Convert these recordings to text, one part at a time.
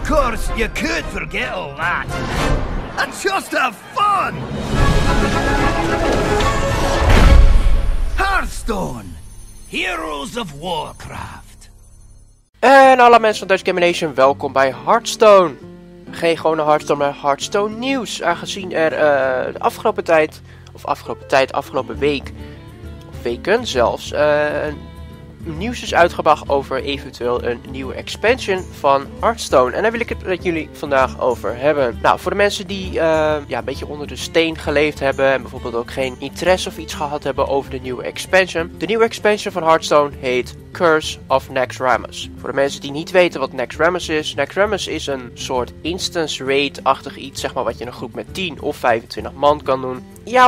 Of course, you could forget all that. And just have fun! Hearthstone. Heroes of Warcraft. En alle mensen van Dutch Gaming Nation, welkom bij Hearthstone. Geen gewone Hearthstone, maar Hearthstone nieuws. Aangezien er de afgelopen week, of weken zelfs, nieuws is uitgebracht over eventueel een nieuwe expansion van Hearthstone. En daar wil ik het met jullie vandaag over hebben. Nou, voor de mensen die een beetje onder de steen geleefd hebben en bijvoorbeeld ook geen interesse of iets gehad hebben over de nieuwe expansion. De nieuwe expansion van Hearthstone heet Curse of Naxxramas. Voor de mensen die niet weten wat Naxxramas is. Naxxramas is een soort instance raid-achtig iets, zeg maar, wat je in een groep met 10 of 25 man kan doen. Ja,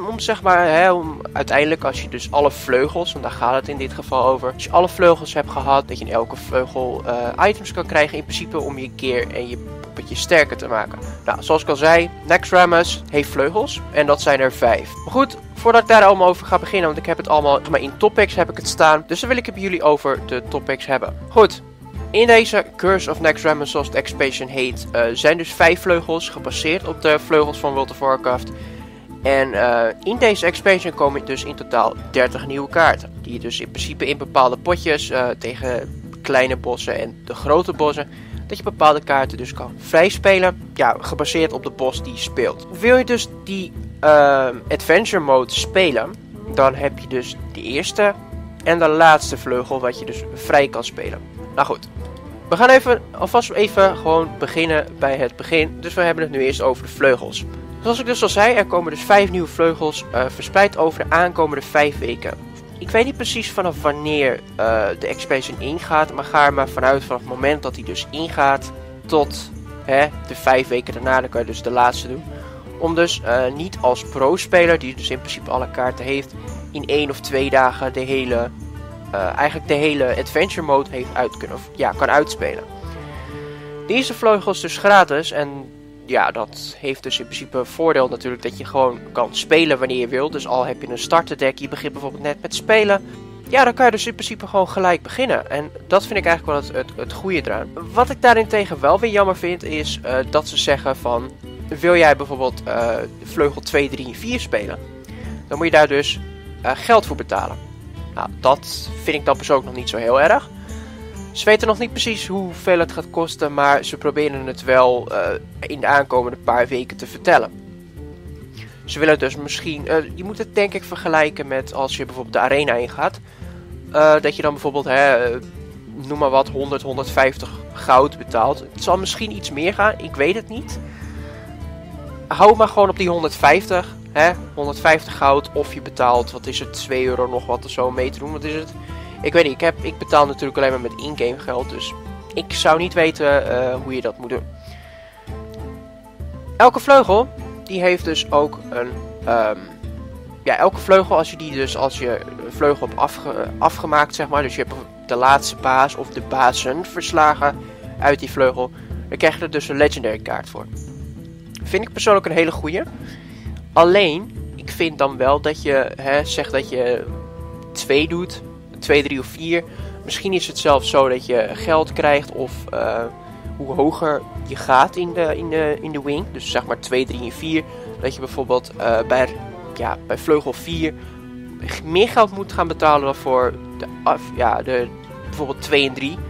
om uiteindelijk als je dus alle vleugels, want daar gaat het in dit geval over. Als je alle vleugels hebt gehad, dat je in elke vleugel items kan krijgen in principe om je keer en je poppetje sterker te maken. Nou, zoals ik al zei, Naxxramas heeft vleugels en dat zijn er 5. Maar goed, voordat ik daar allemaal over ga beginnen, want ik heb het allemaal, maar in topics heb ik het staan. Dus dan wil ik het bij jullie over de topics hebben. Goed. In deze Curse of Naxxramas, zoals de expansion heet, zijn dus 5 vleugels gebaseerd op de vleugels van World of Warcraft. En in deze expansion komen dus in totaal 30 nieuwe kaarten. Die je dus in principe in bepaalde potjes tegen kleine bossen en de grote bossen, dat je bepaalde kaarten dus kan vrijspelen. Ja, gebaseerd op de boss die je speelt. Wil je dus die adventure mode spelen, dan heb je dus de eerste en de laatste vleugel wat je dus vrij kan spelen. Nou goed, we gaan alvast even gewoon beginnen bij het begin. Dus we hebben het nu eerst over de vleugels. Zoals ik dus al zei, er komen dus 5 nieuwe vleugels verspreid over de aankomende 5 weken. Ik weet niet precies vanaf wanneer de expansion ingaat, maar ga er maar vanuit vanaf het moment dat hij dus ingaat tot de 5 weken daarna, dan kan je dus de laatste doen. Om dus niet als pro-speler, die dus in principe alle kaarten heeft, in 1 of 2 dagen de hele adventure mode kan uitspelen. De eerste vleugel is dus gratis en ja, dat heeft dus in principe een voordeel natuurlijk dat je gewoon kan spelen wanneer je wilt. Dus al heb je een starter deck, je begint bijvoorbeeld net met spelen. Ja, dan kan je dus in principe gewoon gelijk beginnen. En dat vind ik eigenlijk wel het goede eraan. Wat ik daarentegen wel weer jammer vind is dat ze zeggen van, wil jij bijvoorbeeld vleugel 2, 3 en 4 spelen, dan moet je daar dus geld voor betalen. Nou, dat vind ik dan persoonlijk nog niet zo heel erg. Ze weten nog niet precies hoeveel het gaat kosten, maar ze proberen het wel in de aankomende paar weken te vertellen. Ze willen dus misschien, je moet het denk ik vergelijken met als je bijvoorbeeld de arena ingaat. Dat je dan bijvoorbeeld, noem maar wat, 100, 150 goud betaalt. Het zal misschien iets meer gaan, ik weet het niet. Hou maar gewoon op die 150, 150 goud of je betaalt, wat is het, 2 euro nog wat of zo mee te doen, wat is het? Ik weet niet, ik betaal natuurlijk alleen maar met in-game geld, dus ik zou niet weten hoe je dat moet doen. Elke vleugel, die heeft dus ook een, elke vleugel als je een vleugel hebt afgemaakt, zeg maar, dus je hebt de laatste baas of de bazen verslagen uit die vleugel, dan krijg je er dus een legendary kaart voor. Vind ik persoonlijk een hele goeie. Alleen, ik vind dan wel dat je, zegt dat je 2 doet, 2, 3 of 4. Misschien is het zelfs zo dat je geld krijgt of hoe hoger je gaat in de wing. Dus zeg maar 2, 3 en 4. Dat je bijvoorbeeld bij vleugel 4 meer geld moet gaan betalen dan voor bijvoorbeeld 2 en 3.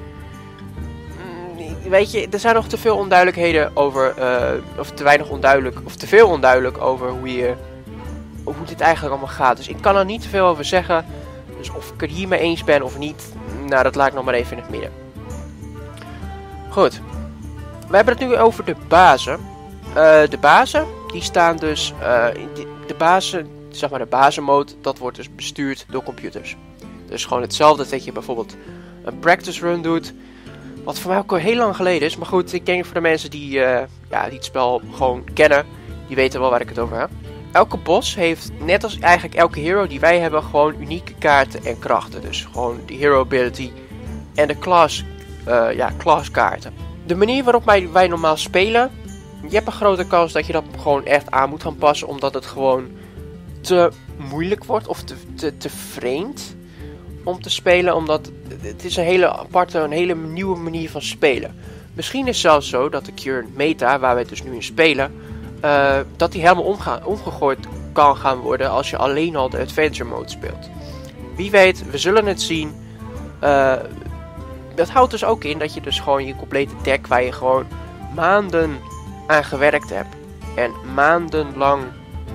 Weet je, er zijn nog te veel onduidelijkheden over, of te veel onduidelijk over hoe dit eigenlijk allemaal gaat. Dus ik kan er niet te veel over zeggen. Dus of ik het hiermee eens ben of niet, nou, dat laat ik nog maar even in het midden. Goed. We hebben het nu over de bazen. De bazen, die staan dus, de bazenmode, dat wordt dus bestuurd door computers. Dus gewoon hetzelfde dat je bijvoorbeeld een practice run doet. Wat voor mij ook al heel lang geleden is. Maar goed, ik denk voor de mensen die het spel gewoon kennen, die weten wel waar ik het over heb. Elke boss heeft, net als eigenlijk elke hero die wij hebben, gewoon unieke kaarten en krachten. Dus gewoon de hero ability en de class kaarten. De manier waarop wij normaal spelen, je hebt een grote kans dat je dat gewoon echt aan moet gaan passen. Omdat het gewoon te moeilijk wordt of te vreemd om te spelen. Omdat het is een hele aparte, een hele nieuwe manier van spelen. Misschien is het zelfs zo dat de current meta, waar wij dus nu in spelen, dat die helemaal omgegooid kan gaan worden als je alleen al de adventure mode speelt. Wie weet, we zullen het zien. Dat houdt dus ook in dat je dus gewoon je complete deck, waar je gewoon maanden aan gewerkt hebt en maandenlang,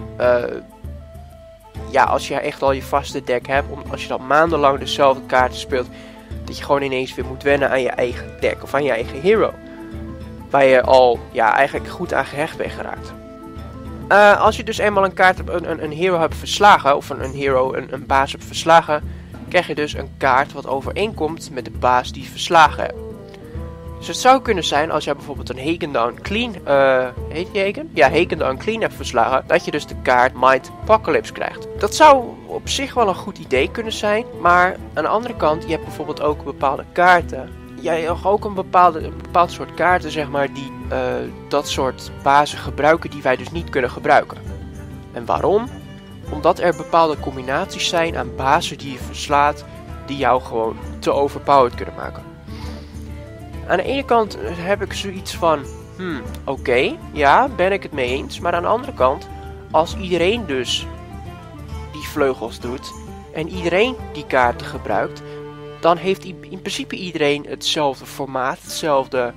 als je echt al je vaste deck hebt, als je dan maandenlang dezelfde kaarten speelt, dat je gewoon ineens weer moet wennen aan je eigen deck of aan je eigen hero, waar je al eigenlijk goed aan gehecht bent geraakt. Als je dus eenmaal een kaart, een hero hebt verslagen, of een baas hebt verslagen, krijg je dus een kaart wat overeenkomt met de baas die je verslagen hebt. Dus het zou kunnen zijn, als jij bijvoorbeeld een Haken Down Clean, heet die Haken? Ja, Haken Down Clean hebt verslagen, dat je dus de kaart Mind Apocalypse krijgt. Dat zou op zich wel een goed idee kunnen zijn, maar aan de andere kant, je hebt bijvoorbeeld ook bepaalde kaarten. Jij hebt ook een bepaald soort kaarten, zeg maar, die dat soort bazen gebruiken die wij dus niet kunnen gebruiken. En waarom? Omdat er bepaalde combinaties zijn aan bazen die je verslaat, die jou gewoon te overpowered kunnen maken. Aan de ene kant heb ik zoiets van, oké, ja, ben ik het mee eens. Maar aan de andere kant, als iedereen dus die vleugels doet en iedereen die kaarten gebruikt, dan heeft in principe iedereen hetzelfde formaat, hetzelfde,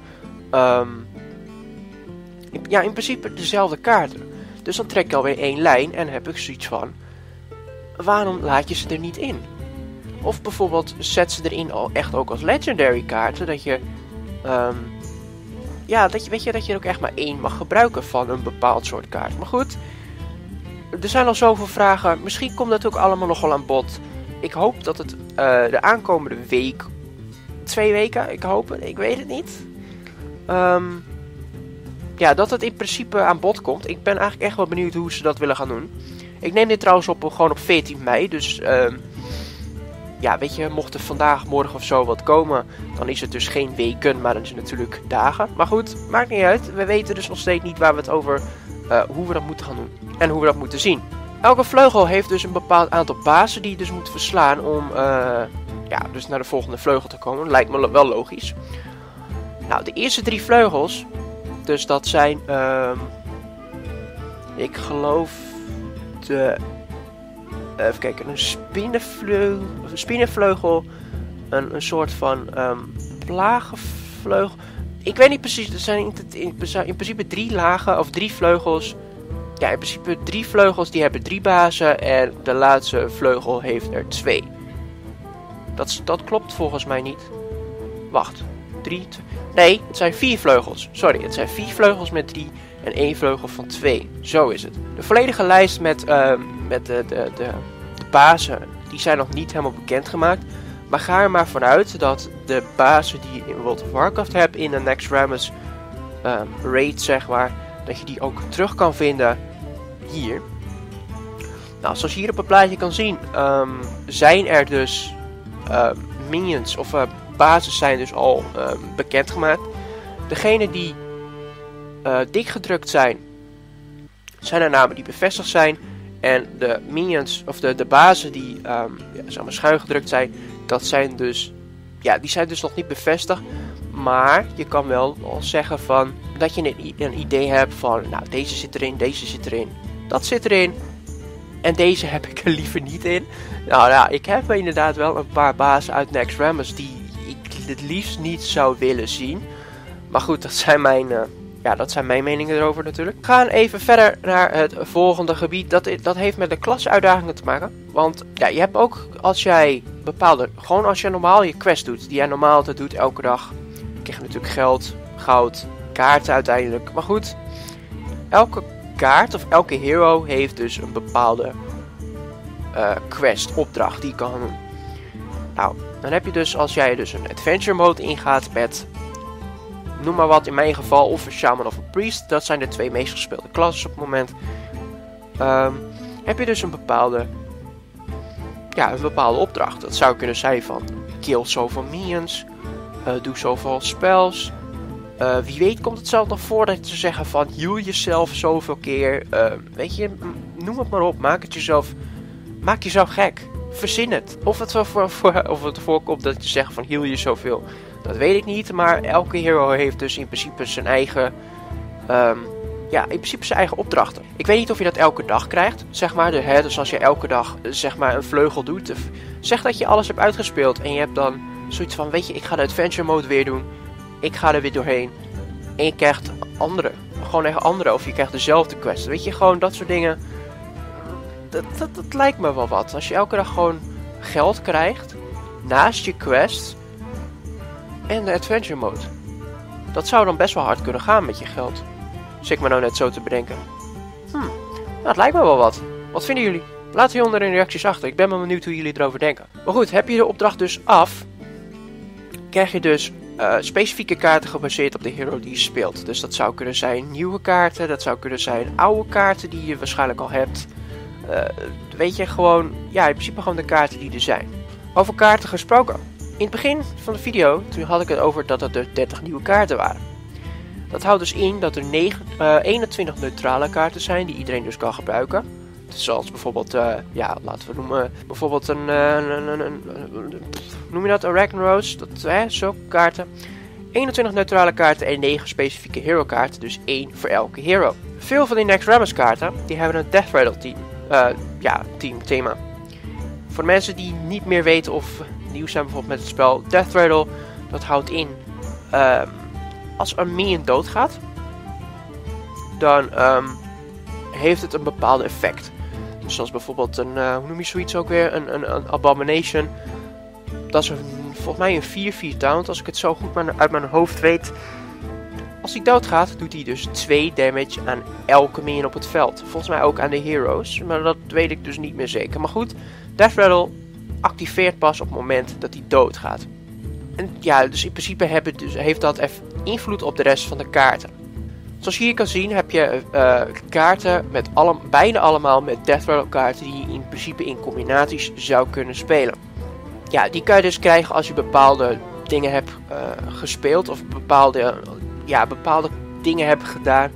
in principe dezelfde kaarten. Dus dan trek je alweer één lijn en heb ik zoiets van, waarom laat je ze er niet in? Of bijvoorbeeld zet ze erin al echt ook als legendary kaarten, dat je, dat je er ook echt maar één mag gebruiken van een bepaald soort kaart. Maar goed, er zijn al zoveel vragen, misschien komt dat ook allemaal nog wel aan bod. Ik hoop dat het de aankomende week, 2 weken, ik weet het niet. Dat het in principe aan bod komt. Ik ben eigenlijk echt wel benieuwd hoe ze dat willen gaan doen. Ik neem dit trouwens gewoon op 14 mei, dus weet je, mocht er vandaag, morgen of zo wat komen, dan is het dus geen weken, maar dan is het natuurlijk dagen. Maar goed, maakt niet uit. We weten dus nog steeds niet waar we het over, hoe we dat moeten gaan doen en hoe we dat moeten zien. Elke vleugel heeft dus een bepaald aantal bazen die je dus moet verslaan om dus naar de volgende vleugel te komen. Lijkt me wel logisch. Nou, de eerste 3 vleugels, dus dat zijn, ik geloof even kijken, een spinnenvleugel, een soort van plagenvleugel. Ik weet niet precies, er zijn in principe 3 lagen of 3 vleugels. Ja, in principe 3 vleugels die hebben 3 bazen en de laatste vleugel heeft er 2. Dat klopt volgens mij niet. Wacht, 3... Nee, het zijn 4 vleugels. Sorry, het zijn 4 vleugels met 3 en 1 vleugel van 2. Zo is het. De volledige lijst met de bazen, die zijn nog niet helemaal bekendgemaakt. Maar ga er maar vanuit dat de bazen die je in World of Warcraft hebt in de Naxxramas raid, zeg maar, dat je die ook terug kan vinden hier. Nou, zoals je hier op het plaatje kan zien, zijn er dus minions of bases zijn dus al bekendgemaakt. Degene die dik gedrukt zijn er namen die bevestigd zijn. En de minions, of de bazen die zeg maar schuin gedrukt zijn, dat zijn dus, die zijn dus nog niet bevestigd. Maar je kan wel al zeggen van, dat je een idee hebt van, nou, deze zit erin, deze zit erin, dat zit erin. En deze heb ik er liever niet in. Nou ja, ik heb inderdaad wel een paar bazen uit Naxxramas die ik het liefst niet zou willen zien. Maar goed, dat zijn mijn meningen erover natuurlijk. We gaan even verder naar het volgende gebied. Dat heeft met de klasse-uitdagingen te maken. Want ja, je hebt ook, als jij als je normaal je quest doet, die jij normaal altijd doet elke dag, krijg je natuurlijk geld, goud, kaarten uiteindelijk. Maar goed, elke kaart of elke hero heeft dus een bepaalde quest, opdracht die je kan doen. Nou, dan heb je dus, als jij dus een adventure mode ingaat met, noem maar wat, in mijn geval, of een shaman of een priest, dat zijn de 2 meest gespeelde klassen op het moment, heb je dus een bepaalde opdracht. Dat zou kunnen zijn van, kill zoveel minions, doe zoveel spells. Wie weet komt het zelf nog voor dat ze zeggen van, heal jezelf zoveel keer. Weet je, noem het maar op, maak jezelf gek. verzin het. Of het voorkomt dat je zegt van heal je zoveel, dat weet ik niet. Maar elke hero heeft dus in principe zijn eigen, zijn eigen opdrachten. Ik weet niet of je dat elke dag krijgt, zeg maar. Dus als je elke dag, zeg maar, een vleugel doet. Zeg dat je alles hebt uitgespeeld en je hebt dan zoiets van, weet je, ik ga de adventure mode weer doen. Ik ga er weer doorheen. En je krijgt andere. Gewoon echt andere. Of je krijgt dezelfde quest. Weet je, gewoon dat soort dingen. Dat lijkt me wel wat. Als je elke dag gewoon geld krijgt. Naast je quest. En de adventure mode. Dat zou dan best wel hard kunnen gaan met je geld. Zit ik me nou net zo te bedenken. Nou, het lijkt me wel wat. Wat vinden jullie? Laat hieronder in de reacties achter. Ik ben wel benieuwd hoe jullie erover denken. Maar goed, heb je de opdracht dus af. Krijg je dus specifieke kaarten gebaseerd op de hero die je speelt. Dus dat zou kunnen zijn nieuwe kaarten. Dat zou kunnen zijn oude kaarten die je waarschijnlijk al hebt. Weet je, gewoon, ja, in principe gewoon de kaarten die er zijn. Over kaarten gesproken. In het begin van de video, toen had ik het over dat er 30 nieuwe kaarten waren. Dat houdt dus in dat er 21 neutrale kaarten zijn die iedereen dus kan gebruiken. Zoals bijvoorbeeld, laten we noemen, bijvoorbeeld noem je dat, een Ragnaros, zulke kaarten. 21 neutrale kaarten en 9 specifieke hero kaarten, dus 1 voor elke hero. Veel van die Naxxramas kaarten, die hebben een Death Rattle thema. Voor de mensen die niet meer weten of nieuw zijn bijvoorbeeld met het spel, Death Rattle, dat houdt in, als een minion doodgaat, dan heeft het een bepaald effect. Zoals bijvoorbeeld een, hoe noem je zoiets ook weer, een Abomination. Dat is volgens mij een 4/4 taunt, als ik het zo goed uit mijn hoofd weet. Als hij doodgaat, doet hij dus 2 damage aan elke minion op het veld. Volgens mij ook aan de heroes, maar dat weet ik dus niet meer zeker. Maar goed, Death Rattle activeert pas op het moment dat hij doodgaat. En ja, dus in principe heeft dat invloed op de rest van de kaarten. Zoals je hier kan zien heb je kaarten met bijna allemaal met Death Rattle kaarten die je in principe in combinaties zou kunnen spelen. Ja, die kan je dus krijgen als je bepaalde dingen hebt gespeeld of bepaalde dingen hebt gedaan.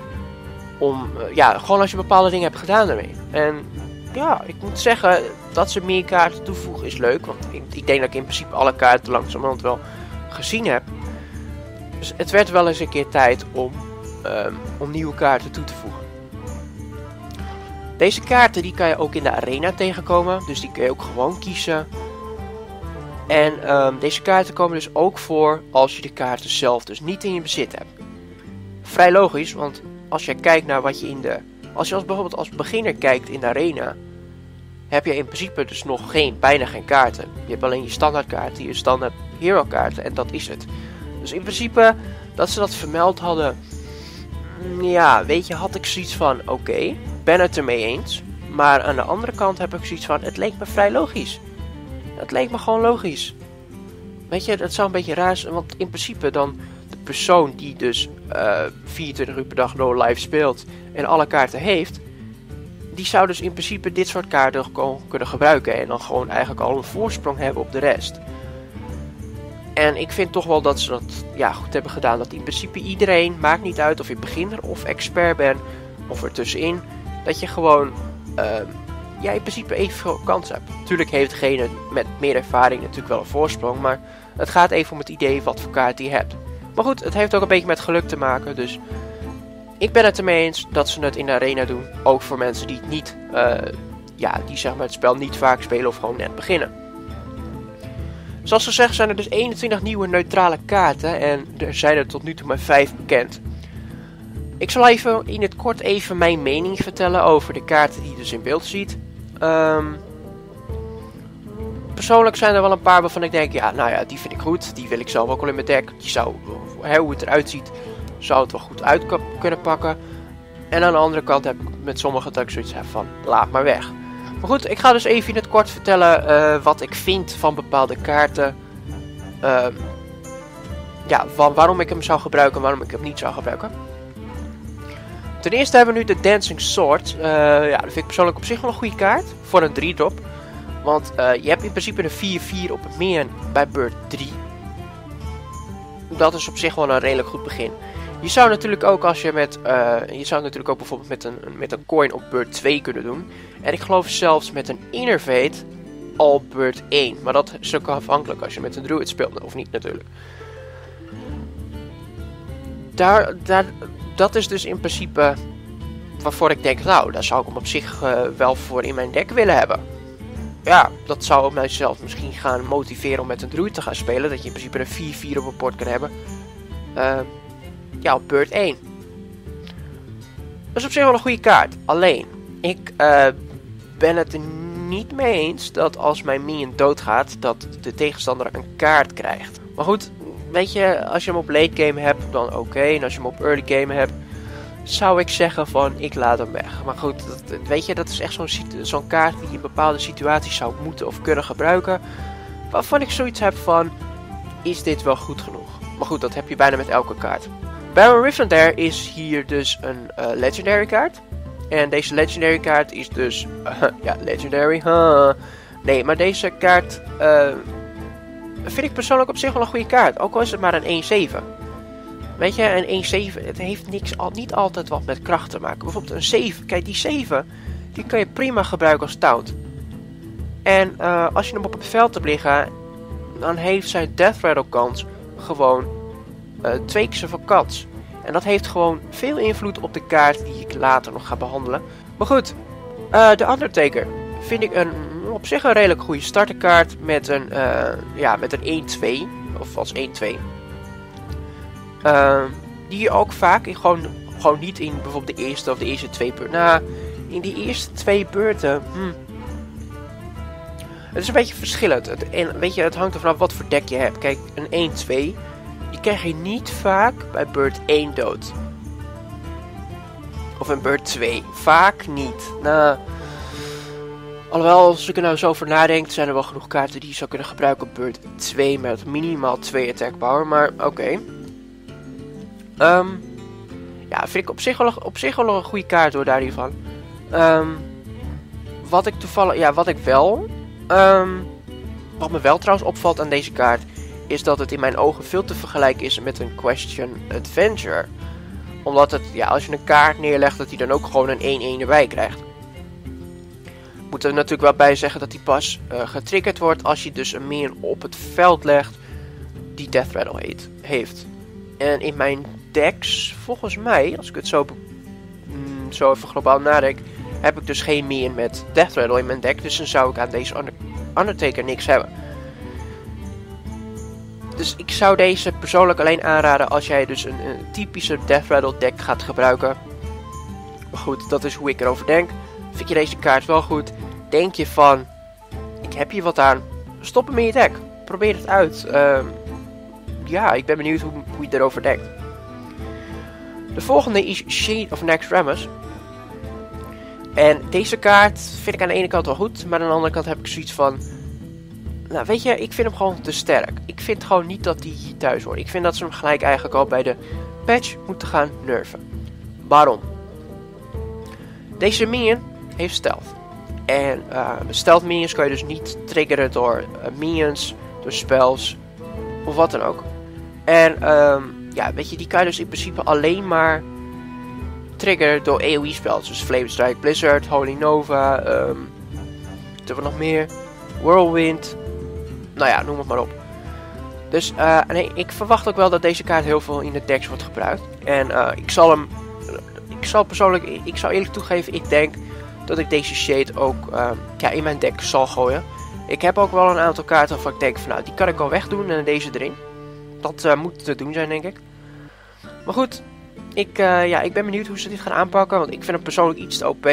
Gewoon als je bepaalde dingen hebt gedaan daarmee. En ja, ik moet zeggen dat ze meer kaarten toevoegen is leuk, want ik denk dat ik in principe alle kaarten langzamerhand wel gezien heb. Dus het werd wel eens een keer tijd om nieuwe kaarten toe te voegen. Deze kaarten die kan je ook in de arena tegenkomen, dus die kun je ook gewoon kiezen. En deze kaarten komen dus ook voor als je de kaarten zelf dus niet in je bezit hebt. Vrij logisch, want als je kijkt naar wat je bijvoorbeeld als beginner kijkt in de arena, heb je in principe dus nog bijna geen kaarten. Je hebt alleen je standaard kaarten, je standaard hero kaarten en dat is het. Dus in principe, dat ze dat vermeld hadden, ja, weet je, had ik zoiets van, oké, ben het ermee eens. Maar aan de andere kant heb ik zoiets van, het leek me vrij logisch. Het leek me gewoon logisch. Weet je, dat zou een beetje raar zijn, want in principe dan de persoon die dus 24 uur per dag no live speelt en alle kaarten heeft, die zou dus in principe dit soort kaarten gewoon kunnen gebruiken en dan gewoon eigenlijk al een voorsprong hebben op de rest. En ik vind toch wel dat ze dat goed hebben gedaan. Dat in principe iedereen, maakt niet uit of je beginner of expert bent of ertussenin, dat je gewoon in principe evenveel kans hebt. Natuurlijk heeft degene met meer ervaring natuurlijk wel een voorsprong, maar het gaat even om het idee wat voor kaart je hebt. Maar goed, het heeft ook een beetje met geluk te maken, dus ik ben het ermee eens dat ze het in de arena doen. Ook voor mensen die het niet, die zeg maar het spel niet vaak spelen of gewoon net beginnen. Zoals gezegd zijn er dus 21 nieuwe neutrale kaarten en er zijn er tot nu toe maar 5 bekend. Ik zal even in het kort even mijn mening vertellen over de kaarten die je dus in beeld ziet. Persoonlijk zijn er wel een paar waarvan ik denk, die vind ik goed. Die wil ik zelf ook wel in mijn deck. Die zou, hoe het eruit ziet, zou het wel goed uit kunnen pakken. En aan de andere kant heb ik met sommige dat ik zoiets heb van, laat maar weg. Maar goed, ik ga dus even in het kort vertellen wat ik vind van bepaalde kaarten. Waarom ik hem zou gebruiken en waarom ik hem niet zou gebruiken. Ten eerste hebben we nu de Dancing Sword. Dat vind ik persoonlijk op zich wel een goede kaart. Voor een 3-drop. Want je hebt in principe een 4/4 op het minion bij beurt 3. Dat is op zich wel een redelijk goed begin. Je zou natuurlijk ook bijvoorbeeld met een coin op beurt 2 kunnen doen. En ik geloof zelfs met een Innervate al beurt 1. Maar dat is ook afhankelijk als je met een druid speelt of niet natuurlijk. Dat is dus in principe waarvoor ik denk, nou, daar zou ik hem op zich wel voor in mijn deck willen hebben. Ja, dat zou mijzelf misschien gaan motiveren om met een druid te gaan spelen. Dat je in principe een 4-4 op een bord kan hebben. Ja, op beurt 1. Dat is op zich wel een goede kaart. Alleen, ik ben het er niet mee eens dat als mijn minion doodgaat, dat de tegenstander een kaart krijgt. Maar goed, weet je, als je hem op late game hebt, dan oké. En als je hem op early game hebt, zou ik zeggen van, ik laat hem weg. Maar goed, weet je, dat is echt zo'n kaart die je in bepaalde situaties zou moeten of kunnen gebruiken. Waarvan ik zoiets heb van, is dit wel goed genoeg? Maar goed, dat heb je bijna met elke kaart. Baron Rivendare is hier dus een legendary kaart. En deze legendary kaart is dus, ja, legendary, Nee, maar deze kaart vind ik persoonlijk op zich wel een goede kaart. Ook al is het maar een 1-7. Weet je, een 1-7, het heeft niet altijd wat met kracht te maken. Bijvoorbeeld een 7, kijk die 7, die kan je prima gebruiken als taunt. En als je hem op het veld hebt liggen, dan heeft zijn death rattle kans gewoon 2 keer zoveel kans. En dat heeft gewoon veel invloed op de kaart die ik later nog ga behandelen. Maar goed, de Undertaker vind ik op zich een redelijk goede starterkaart met een, met een 1-2, of als 1-2. Die je ook vaak gewoon niet in bijvoorbeeld de eerste of de eerste 2 beurten. Nou, in die eerste 2 beurten. Het is een beetje verschillend. Het hangt er vanaf wat voor deck je hebt. Kijk, een 1-2, die krijg je niet vaak bij beurt 1 dood. Of in beurt 2. Vaak niet. Nou, alhoewel, als ik er nou zo over nadenk, zijn er wel genoeg kaarten die je zou kunnen gebruiken op beurt 2 met minimaal 2 attack power. Maar oké. Ja, vind ik op zich wel een goede kaart hoor, daar hiervan. Wat me wel trouwens opvalt aan deze kaart, is dat het in mijn ogen veel te vergelijken is met een Question Adventure. Omdat het, ja, als je een kaart neerlegt, dat hij dan ook gewoon een 1-1 erbij krijgt. Ik moet er natuurlijk wel bij zeggen dat hij pas getriggerd wordt als je dus een minion op het veld legt die Death Rattle heeft. En in mijn decks, volgens mij, als ik het zo even globaal nadenk, heb ik dus geen minion met Death Rattle in mijn deck. Dus dan zou ik aan deze Undertaker niks hebben. Dus ik zou deze persoonlijk alleen aanraden als jij dus een typische Death Rattle deck gaat gebruiken. Maar goed, dat is hoe ik erover denk. Vind je deze kaart wel goed? Denk je van, ik heb hier wat aan. Stop hem in je deck. Probeer het uit. Ja, ik ben benieuwd hoe je erover denkt. De volgende is Shade of Naxxramas. En deze kaart vind ik aan de ene kant wel goed, maar aan de andere kant heb ik zoiets van, nou weet je, ik vind hem gewoon te sterk. Ik vind gewoon niet dat hij hier thuis hoort. Ik vind dat ze hem gelijk eigenlijk al bij de patch moeten gaan nerven. Waarom? Deze minion heeft stealth. En stealth minions kan je dus niet triggeren door minions, door spells of wat dan ook. En ja, weet je, die kan je dus in principe alleen maar triggeren door AoE spells. Dus Flame Strike, Blizzard, Holy Nova, wat hebben we nog meer? Whirlwind. Nou ja, noem het maar op. Dus nee, ik verwacht ook wel dat deze kaart heel veel in de decks wordt gebruikt. En ik zou eerlijk toegeven, ik denk dat ik deze shade ook in mijn deck zal gooien. Ik heb ook wel een aantal kaarten waarvan ik denk van, nou, die kan ik wel wegdoen en deze erin. Dat moet te doen zijn, denk ik. Maar goed, ik ben benieuwd hoe ze dit gaan aanpakken, want ik vind hem persoonlijk iets te OP.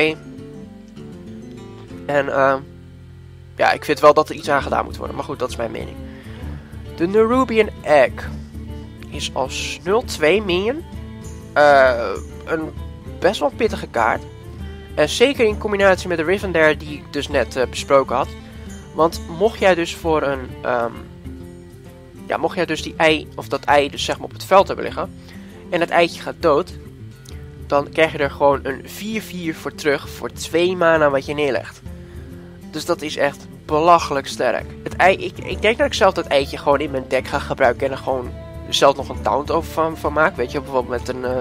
En ja, ik vind wel dat er iets aan gedaan moet worden, maar goed, dat is mijn mening. De Nerubian Egg is als 0-2 minion een best wel pittige kaart. En zeker in combinatie met de Rivendare die ik dus net besproken had. Want mocht jij dus voor een mocht jij dus die ei, of dat ei dus zeg maar op het veld hebben liggen, en het eitje gaat dood, dan krijg je er gewoon een 4-4 voor terug voor 2 mana wat je neerlegt. Dus dat is echt belachelijk sterk. Het ei, ik denk dat ik zelf dat eitje gewoon in mijn deck ga gebruiken en er gewoon zelf nog een taunt over van maak. Weet je, bijvoorbeeld met een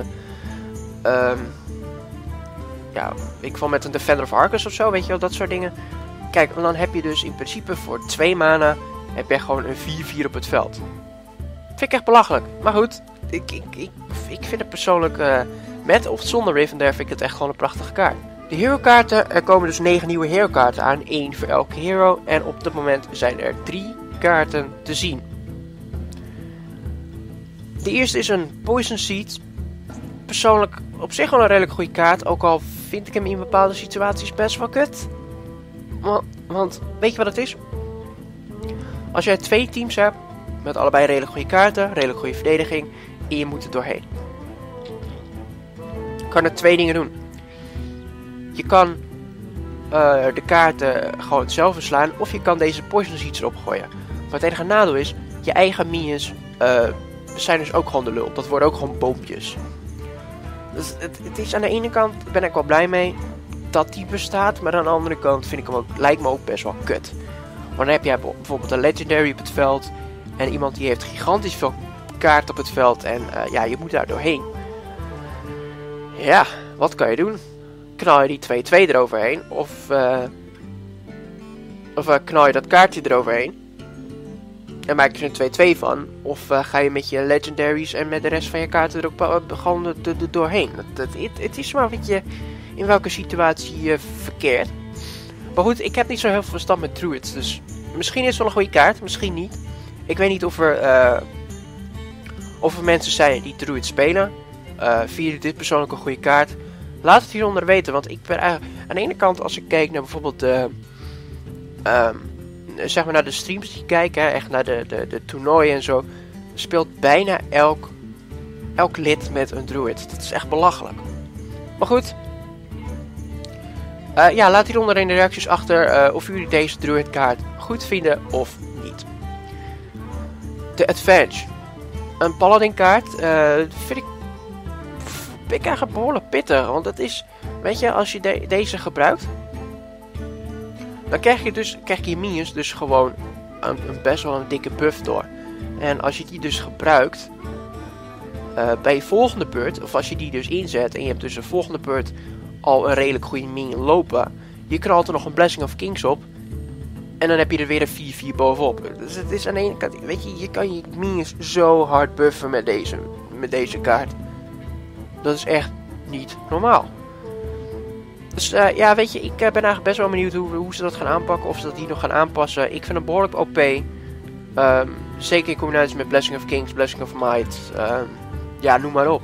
met een Defender of Arcus of zo, weet je wel, dat soort dingen. kijk, dan heb je dus in principe voor 2 mana heb je gewoon een 4-4 op het veld. Vind ik echt belachelijk. Maar goed, ik vind het persoonlijk, met of zonder Rivendare, vind ik het echt gewoon een prachtige kaart. De hero kaarten, er komen dus 9 nieuwe hero kaarten aan, 1 voor elke hero. En op dit moment zijn er 3 kaarten te zien. De eerste is een Poison Seed. Persoonlijk op zich wel een redelijk goede kaart, ook al vind ik hem in bepaalde situaties best wel kut. Want weet je wat het is? Als jij 2 teams hebt, met allebei redelijk goede kaarten, redelijk goede verdediging, en je moet er doorheen. Je kan er 2 dingen doen. Je kan de kaarten gewoon zelf verslaan, of je kan deze Poison Seeds erop gooien. Maar het enige nadeel is, je eigen minions zijn dus ook gewoon de lul. Dat worden ook gewoon boompjes. Dus het is aan de ene kant, ben ik wel blij mee dat die bestaat, maar aan de andere kant vind ik hem ook, lijkt me ook best wel kut. Want dan heb je bijvoorbeeld een Legendary op het veld en iemand die heeft gigantisch veel kaart op het veld en ja, je moet daar doorheen. Ja, wat kan je doen? Knal je die 2-2 eroverheen of knal je dat kaartje eroverheen en maak je er een 2-2 van, of ga je met je Legendaries en met de rest van je kaarten er ook gewoon doorheen. Het is maar een beetje in welke situatie je verkeert. Maar goed, ik heb niet zo heel veel verstand met Druids, dus misschien is het wel een goede kaart, misschien niet. Ik weet niet of er mensen zijn die Druid spelen. Vinden dit persoonlijk een goede kaart? Laat het hieronder weten, want ik ben eigenlijk aan de ene kant, als ik kijk naar bijvoorbeeld zeg maar naar de streams die ik kijk, hè, echt naar de toernooien en zo, speelt bijna elk lid met een Druid. Dat is echt belachelijk. Maar goed. Ja, laat hieronder in de reacties achter of jullie deze Druid kaart goed vinden of niet. De Advantage. Een Paladin kaart vind ik eigenlijk behoorlijk pittig. Want het is, weet je, als je deze gebruikt, dan krijg je minions dus gewoon een best wel een dikke buff door. En als je die dus gebruikt bij je volgende beurt, of als je die dus inzet en je hebt dus de volgende beurt al een redelijk goede minion lopen, je knalt er nog een Blessing of Kings op en dan heb je er weer een 4-4 bovenop. Dus het is aan de ene kant, weet je, je kan je minions zo hard buffen met deze kaart. Dat is echt niet normaal. Dus ja, weet je, ik ben eigenlijk best wel benieuwd hoe ze dat gaan aanpakken, of ze dat hier nog gaan aanpassen. Ik vind hem behoorlijk OP. Zeker in combinatie met Blessing of Kings, Blessing of Might. Ja, noem maar op.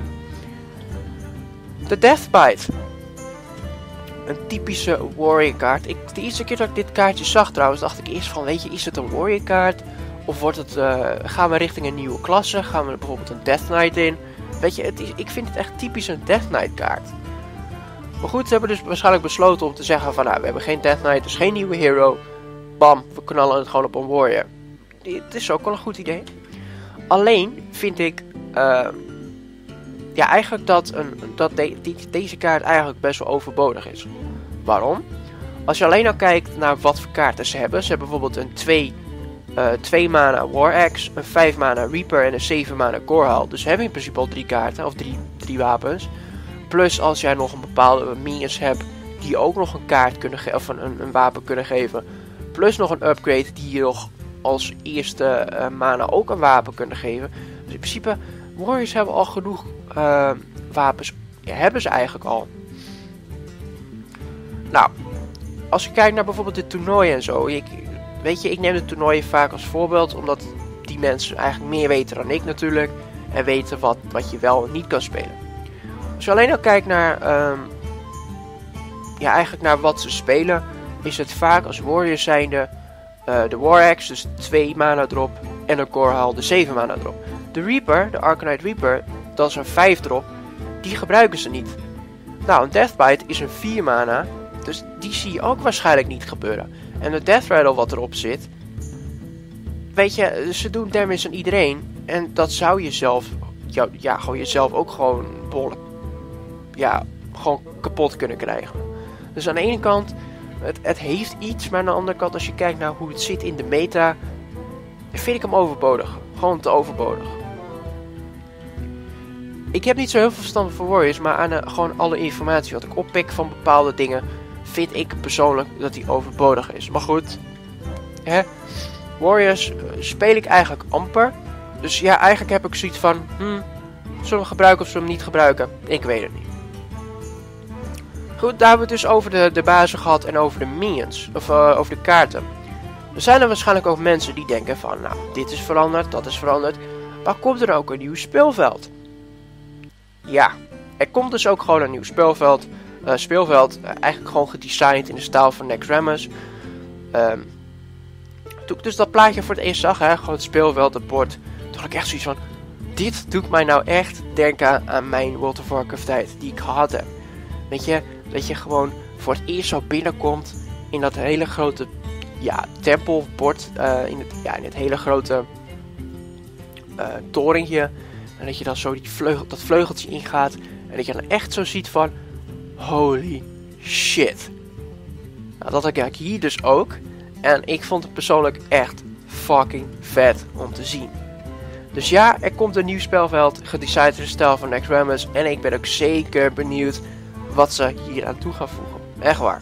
De Deathbite. Een typische warrior kaart. De eerste keer dat ik dit kaartje zag trouwens, dacht ik eerst van, weet je, is het een warrior kaart? Of wordt het, gaan we richting een nieuwe klasse? Gaan we er bijvoorbeeld een Death Knight in? Weet je, ik vind het echt typisch een Death Knight kaart. Maar goed, ze hebben dus waarschijnlijk besloten om te zeggen van, nou, we hebben geen Death Knight, dus geen nieuwe hero. Bam, we knallen het gewoon op een warrior. Het is ook wel een goed idee. Alleen vind ik, ja, eigenlijk dat deze kaart eigenlijk best wel overbodig is. Waarom? Als je alleen al kijkt naar wat voor kaarten ze hebben. Ze hebben bijvoorbeeld een 2 mana War Axe, een 5 mana Reaper en een 7 mana Gorehowl. Dus ze hebben in principe al 3 kaarten, of 3 wapens. Plus als jij nog een bepaalde minions hebt die ook nog een kaart kunnen geven, of een wapen kunnen geven. Plus nog een upgrade die je nog als eerste mana ook een wapen kunnen geven. Dus in principe, Warriors hebben al genoeg wapens. Ja, hebben ze eigenlijk al. Nou, als je kijkt naar bijvoorbeeld de toernooien en zo. Weet je, ik neem de toernooien vaak als voorbeeld, omdat die mensen eigenlijk meer weten dan ik natuurlijk. En weten wat je wel en niet kan spelen. Als je alleen al kijkt naar, ja, eigenlijk naar wat ze spelen, is het vaak als Warriors zijnde de War Axe, dus 2 mana drop, en een Gorehowl, de 7 mana drop. De Reaper, de Arcanite Reaper, dat is een 5 drop, die gebruiken ze niet. Nou, een Deathbite is een 4 mana, dus die zie je ook waarschijnlijk niet gebeuren. En de Death Rattle wat erop zit, weet je, ze doen damage aan iedereen. En dat zou je zelf, ja, gewoon jezelf ook gewoon behoorlijk, ja, gewoon kapot kunnen krijgen. Dus aan de ene kant, het heeft iets, maar aan de andere kant, als je kijkt naar hoe het zit in de meta, vind ik hem overbodig. Gewoon te overbodig. Ik heb niet zo heel veel verstand van Warriors, maar aan gewoon alle informatie wat ik oppik van bepaalde dingen, vind ik persoonlijk dat die overbodig is. Maar goed, hè? Warriors speel ik eigenlijk amper. Dus ja, eigenlijk heb ik zoiets van, zullen we hem gebruiken of zullen we hem niet gebruiken? Ik weet het niet. Goed, daar hebben we het dus over de bazen gehad en over de minions, of over de kaarten. Er zijn er waarschijnlijk ook mensen die denken van, nou, dit is veranderd, dat is veranderd. Maar komt er ook een nieuw speelveld? Ja, er komt dus ook gewoon een nieuw speelveld. Eigenlijk gewoon gedesigned in de stijl van Naxxramas. Toen ik dus dat plaatje voor het eerst zag, hè, gewoon het speelveld, het bord. Toen had ik echt zoiets van, dit doet mij nou echt denken aan mijn World of Warcraft tijd die ik gehad heb. Weet je, dat je gewoon voor het eerst zo binnenkomt in dat hele grote tempelbord. In het hele grote torentje. En dat je dan zo dat vleugeltje ingaat. En dat je dan echt zo ziet van, holy shit. Nou, dat had ik hier dus ook. En ik vond het persoonlijk echt fucking vet om te zien. Dus ja, er komt een nieuw spelveld, gedesigned in de stijl van Naxxramas. En ik ben ook zeker benieuwd wat ze hier aan toe gaan voegen. Echt waar.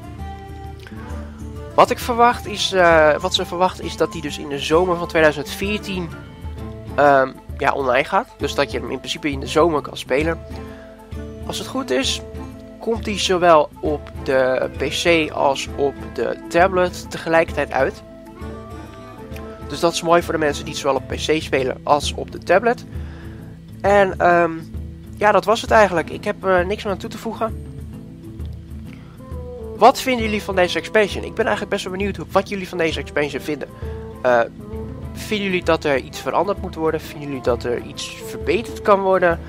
Wat ze verwachten is dat die dus in de zomer van 2014 online gaat. Dus dat je hem in principe in de zomer kan spelen. Als het goed is, komt die zowel op de PC als op de tablet tegelijkertijd uit. Dus dat is mooi voor de mensen die zowel op PC spelen als op de tablet. En dat was het eigenlijk. Ik heb niks meer aan toe te voegen. Wat vinden jullie van deze expansion? Ik ben eigenlijk best wel benieuwd wat jullie van deze expansion vinden. Vinden jullie dat er iets veranderd moet worden? Vinden jullie dat er iets verbeterd kan worden?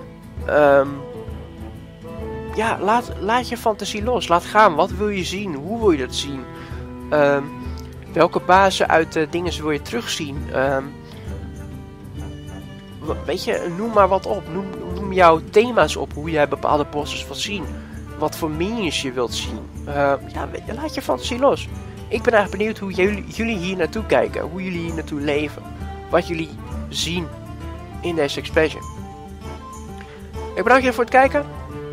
Laat je fantasie los. Laat gaan. Wat wil je zien? Hoe wil je dat zien? Welke bazen uit de dingen wil je terugzien? Weet je, noem maar wat op. Noem jouw thema's op. Hoe jij bepaalde bosses wilt zien. Wat voor minions je wilt zien. Laat je fantasie los. Ik ben eigenlijk benieuwd hoe jullie hier naartoe kijken. Hoe jullie hier naartoe leven. Wat jullie zien in deze expansion. Ik bedank jullie voor het kijken.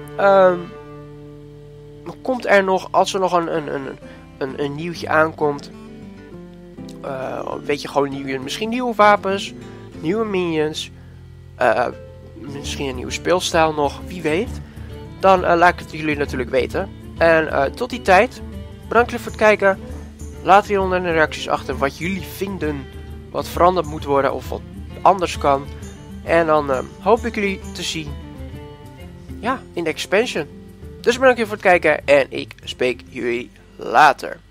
Komt er nog, als er nog een nieuwtje aankomt. Weet je, gewoon misschien nieuwe wapens. Nieuwe minions. Misschien een nieuwe speelstijl nog. Wie weet. Dan laat ik het jullie natuurlijk weten. En tot die tijd. Bedankt jullie voor het kijken. Laat hieronder in de reacties achter wat jullie vinden. Wat veranderd moet worden. Of wat anders kan. En dan hoop ik jullie te zien. Ja, in de expansion. Dus bedankt jullie voor het kijken. En ik spreek jullie later.